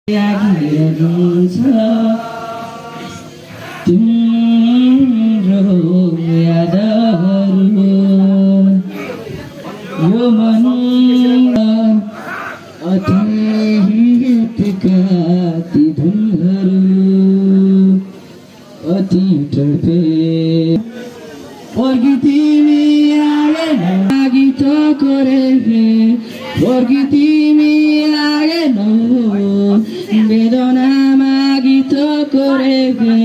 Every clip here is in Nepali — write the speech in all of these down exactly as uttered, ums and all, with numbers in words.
लागिरहन्छ तिम्रो यादहरू यो मन अतीतका ती धुनहरू अति टर्पे पर्गी तिमी आएन लागि त गरेँ पर्गी तिमी आएन वेदनामा गीत गरेको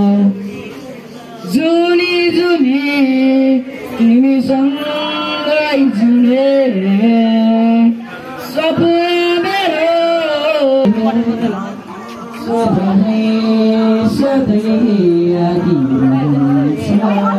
जुनी जुनी तिमीसँगै जुने सपना मेरो सधैँ सधैँ आगिरहन्छ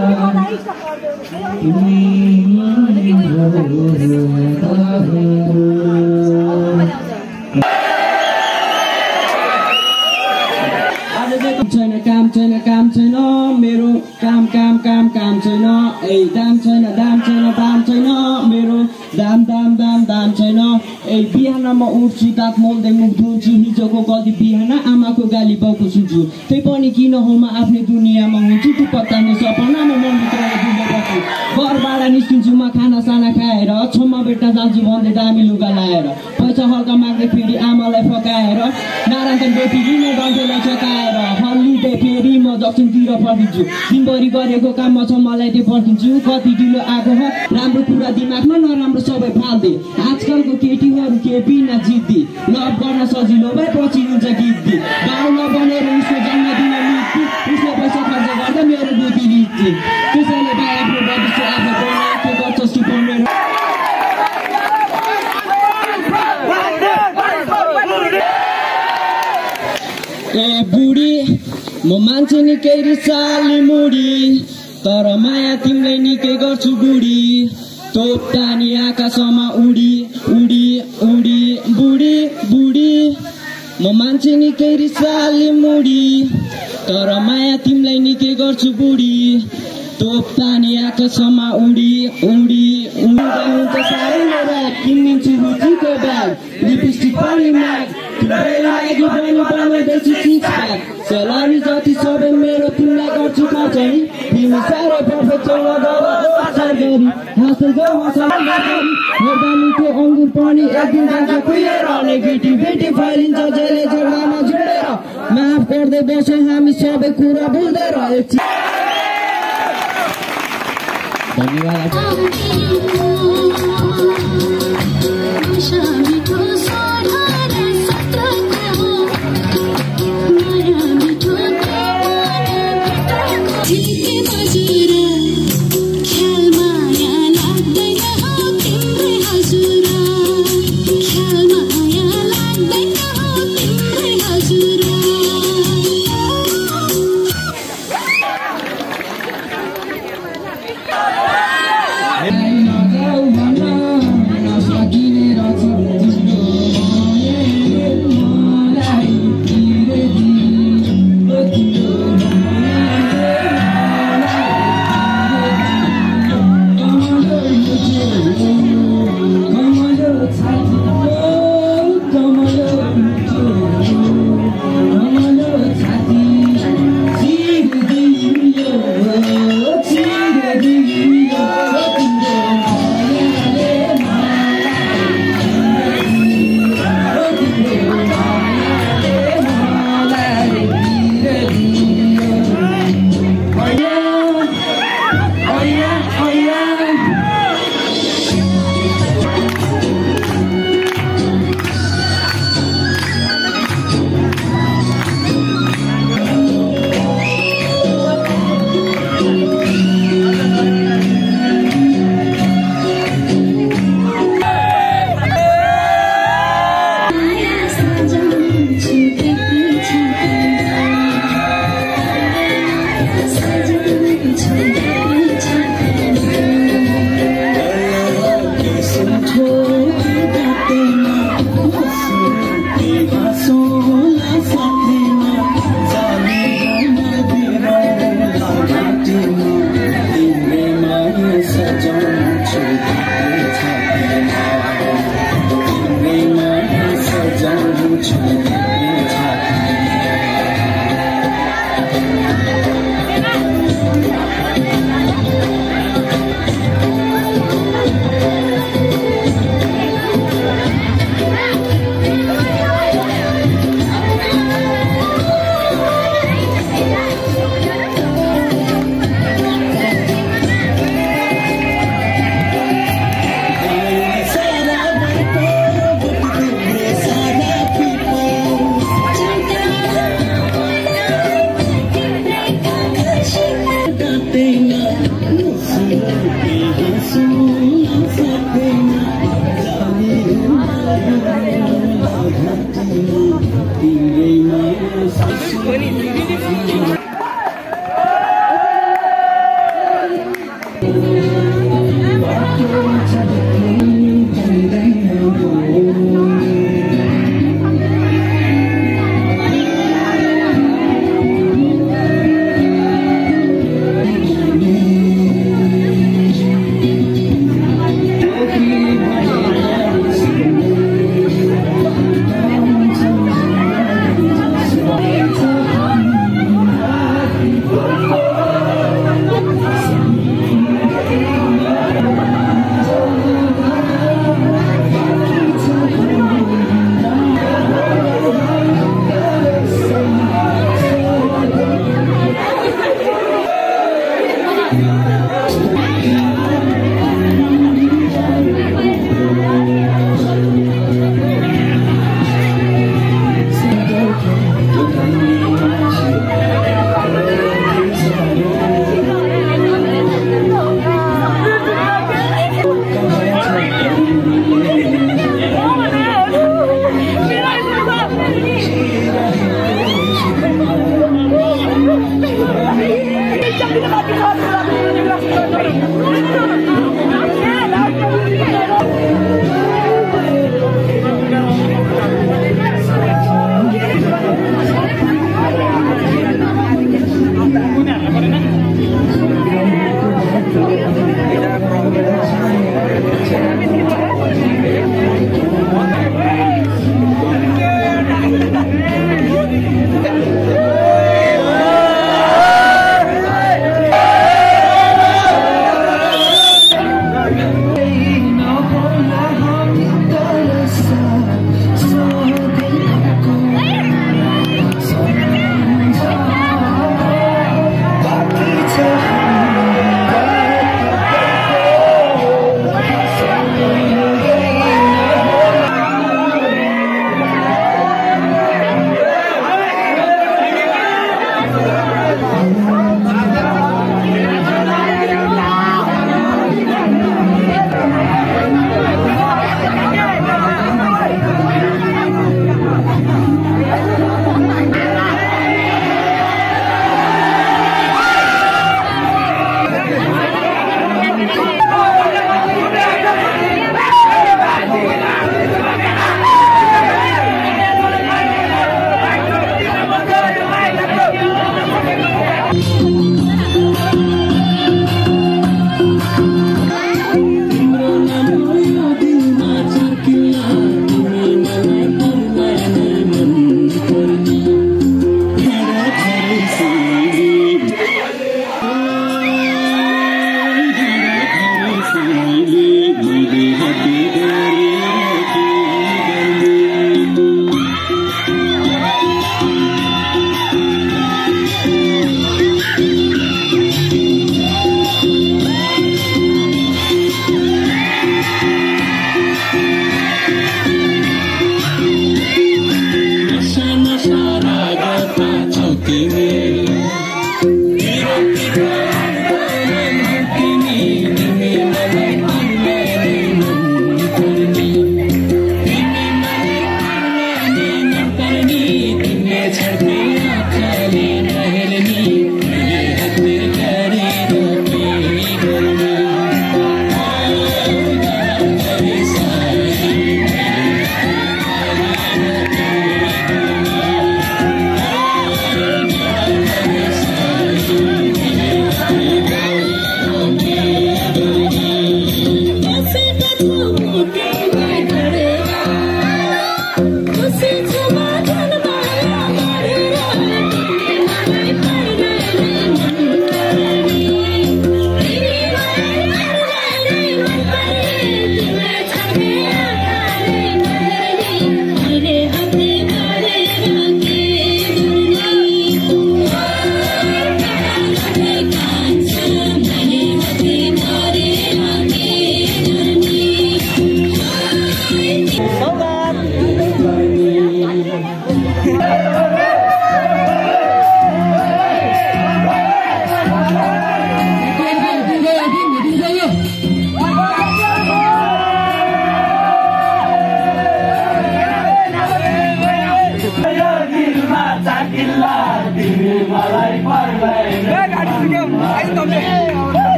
काम छैन काम छैन मेरो काम काम काम काम छैन ए दाम छैन दाम छैन दाम छैन मेरो दाम दाम दाम दाम छैन ए बिहान म उठ्छु दाँत मोल्दै मुख धुन्छु हिजोको गल्ती बिहान आमाको गाली बाउको सुन्छु त्यही पनि किन हो म आफ्नै दुनियाँमा हुन्छु तु पत्ताउने सपना म मनभित्र डुबेपछि घरबाट निस्किन्छु म खाना साना खाएर छम्मा बेटा जान्छु भन्दै दामी लुगा लाएर पैसा हल्का माग्दै फेरि आमालाई फकाएर नारायण बेटी म गन्थेलाई चकाएर हल्लिँदै फेरि म दक्षिणतिर फर्किन्छु दिनभरि गरेको काममा छ मलाई त्यो फर्किन्छु कति ढिलो आएको हो राम्रो कुरा दिमागमा नराम्रो सबै फाल्दे आजकलको केटीहरू के बिना जित्दी लभ गर्न सजिलो भए पछि हुन्छ गीत गाउँ नबनेर उसको जन्मदिन मिट्छु उसले पैसा खर्च गर्दा मेरो बुद्धि लिच्छु त्यसैले भाइ आफ्नो भविष्य आफै बनाए के गर्छस् कि पढ्ने ए बुढी म मान्छे निकै रिसाली मुडी तर माया तिमीलाई निकै गर्छु बुढी तोप टानी आकाशमा उडी उडी उडी बुढी बुढी म मान्छे निकै रिसाली मुडी तर माया तिमीलाई निकै गर्छु बुढी तोप टानी आकाशमा उडी उडी उडी साह्रै मेरा किनिदिन्छु रुचिको ब्याग लिपस्टिक पनि म्याग तिमीलाई लागि पनि बनाउँदैछु सिक्स प्याक सलामी जति सबै मेरो तिमीलाई गर्छु खर्च नि तिमी साह्रै पर्फेक्ट छौ असार गरी हाँसो जाऊ हँसाइ गरी हेर्दा मिठो अङ्गुर पनि एक दिन जान्छ खुलेर नेगेटिभ बेटी फैलिन्छ जहिले जोडामा जोडेर माफ गर्दै बसौँ हामी सबै कुरा भुल्दै रहेछ धन्यवाद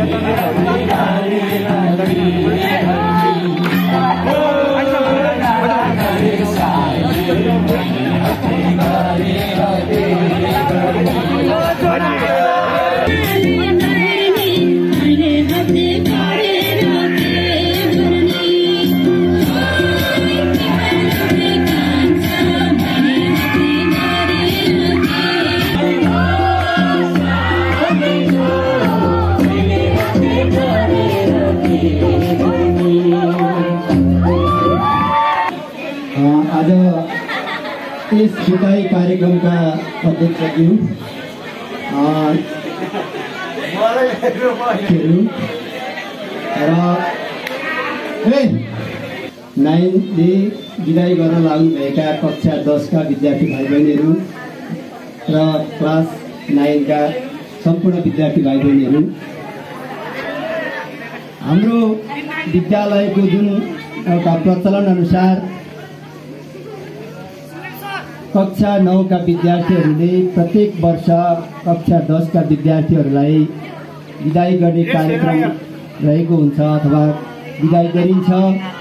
आज इस विदाई कार्यक्रम का अध्यक्ष ज्यू र नाइनले विदाई गर्न लाग्नुभएका कक्षा दसका विद्यार्थी भाइ बहिनीहरू र क्लास नाइनका सम्पूर्ण विद्यार्थी भाइ बहिनीहरू, हाम्रो विद्यालयको जुन एउटा प्रचलन अनुसार कक्षा नौ का विद्यार्थीहरूले प्रत्येक वर्ष कक्षा दस का विद्यार्थीहरूलाई विदाई गर्ने कार्यक्रम रहेको हुन्छ अथवा विदाई गरिन्छ।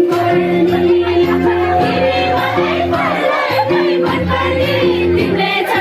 Let's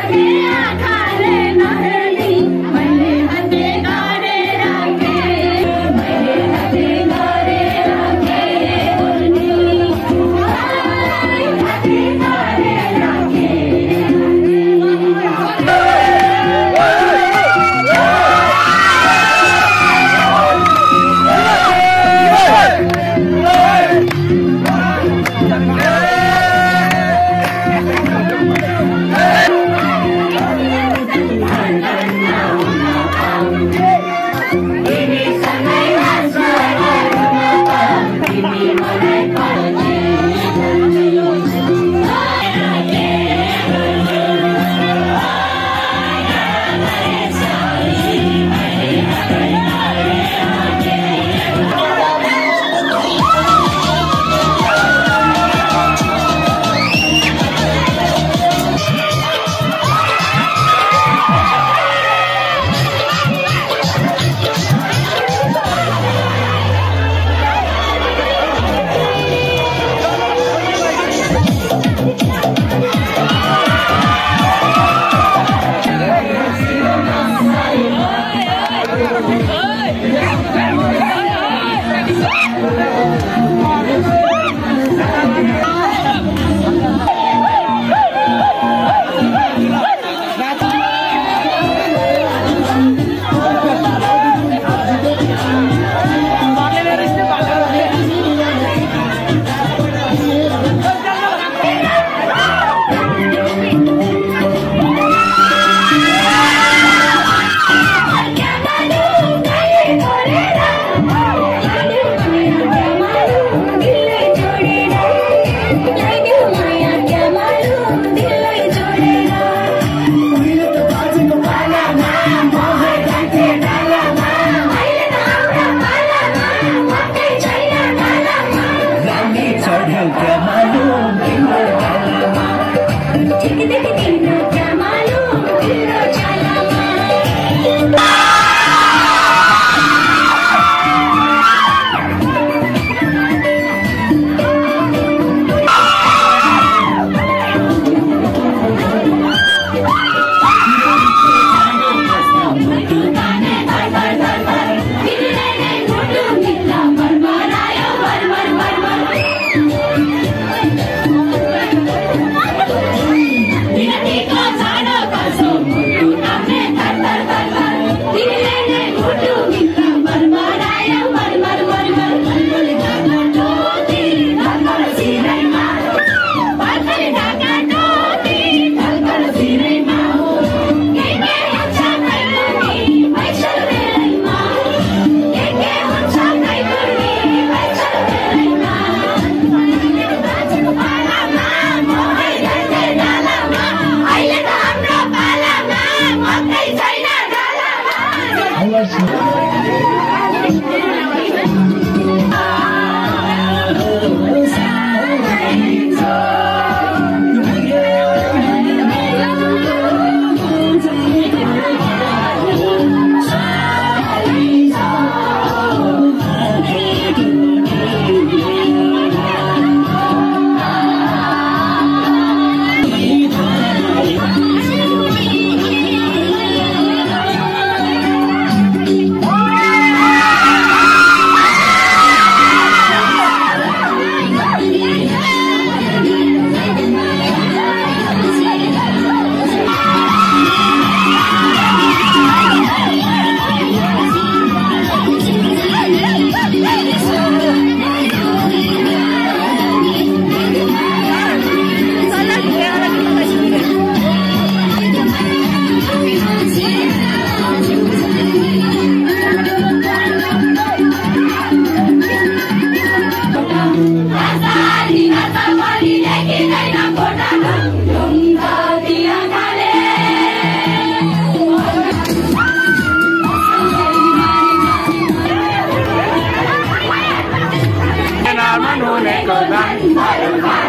Silence!